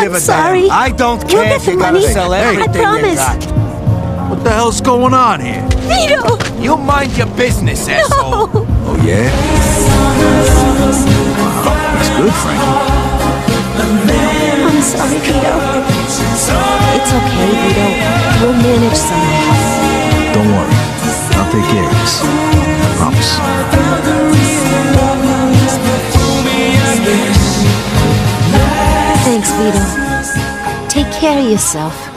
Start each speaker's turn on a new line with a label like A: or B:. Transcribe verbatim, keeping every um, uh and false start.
A: give
B: I'm
A: a
B: sorry.
A: damn. I don't
B: We'll
A: care
B: get
A: if
B: the
A: you're gonna
B: money.
A: sell
B: I
A: everything you
B: promise.
A: got.
C: What the hell's going on here?
B: Vito!
A: You mind your business, asshole.
B: No!
C: Oh, yeah? Wow, that's good, Frankie.
B: I'm sorry, Vito. It's okay, Vito. We'll manage somehow.
C: Don't worry. I'll take care of this. I promise.
B: Thanks, Vito. Take care of yourself.